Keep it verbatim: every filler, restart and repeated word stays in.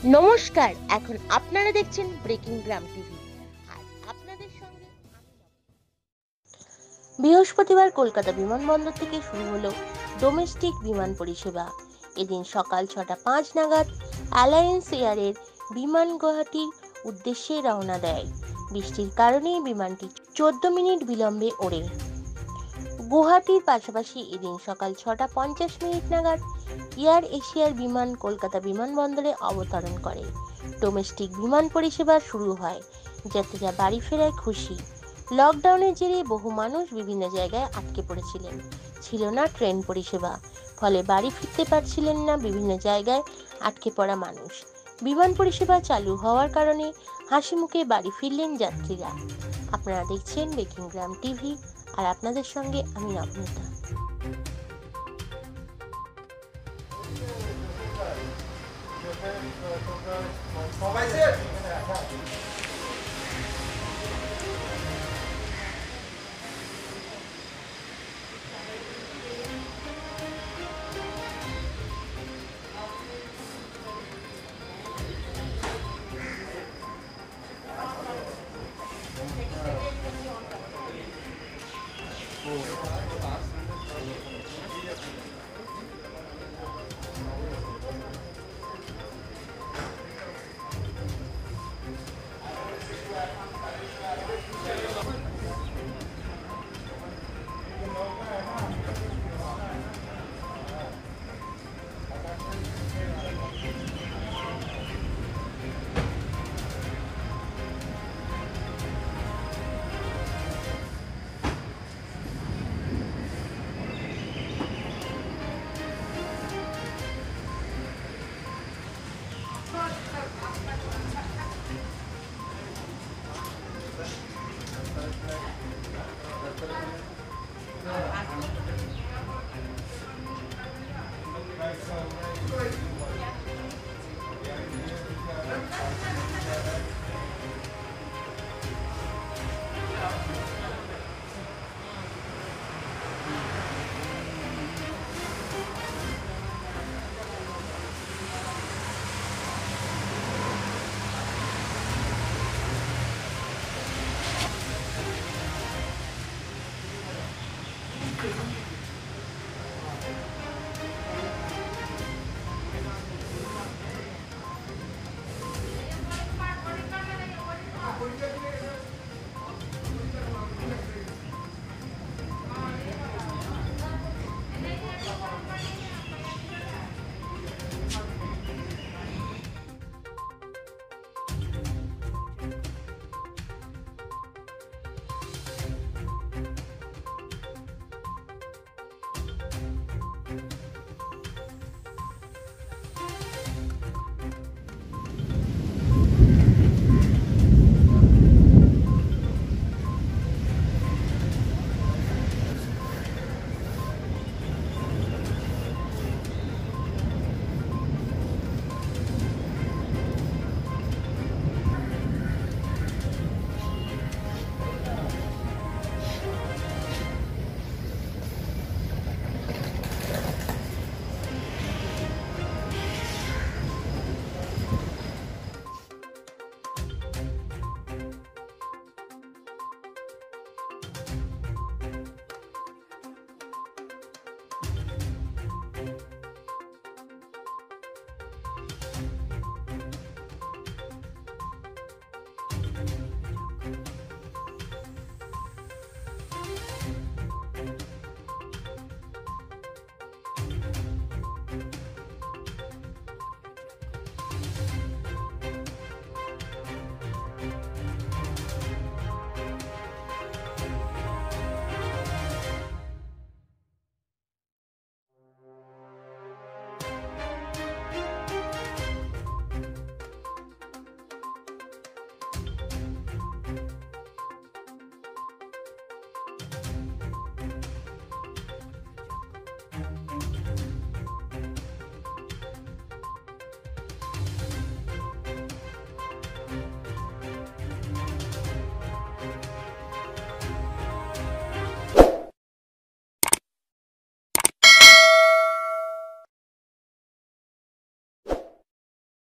নমস্কার, এখন আপনারা দেখছেন ব্রেকিং গ্রাম টিভি। আর আপনাদের সঙ্গে আমি নব- বৃহস্পতিবার কলকাতা বিমানবন্দর থেকে শুরু হলো ডোমেস্টিক বিমান পরিষেবা। এদিন সকাল ছটা পাঁচ নাগাদ অ্যালায়েন্স এয়ারের বিমান গুয়াহাটির উদ্দেশ্যে রওনা দেয়। বৃষ্টির কারণে বিমানটি চোদ্দ মিনিট বিলম্বে ওড়ে। গুয়াহাটির পাশাপাশি এদিন সকাল ছটা পঞ্চাশ মিনিট নাগাদ এয়ার এশিয়ার বিমান কলকাতা বিমানবন্দরে অবতরণ করে। ডোমেস্টিক বিমান পরিষেবা শুরু হয়, যাত্রীরা বাড়ি ফেরায় খুশি। লকডাউনের জেরে বহু মানুষ বিভিন্ন জায়গায় আটকে পড়েছিলেন, ছিল না ট্রেন পরিষেবা, ফলে বাড়ি ফিরতে পারছিলেন না বিভিন্ন জায়গায় আটকে পড়া মানুষ। বিমান পরিষেবা চালু হওয়ার কারণে হাসি মুখে বাড়ি ফিরলেন যাত্রীরা। আপনারা দেখছেন ব্রেকিং গ্রাম টিভি, আর আপনাদের সঙ্গে আমি নবনীতা। সবাই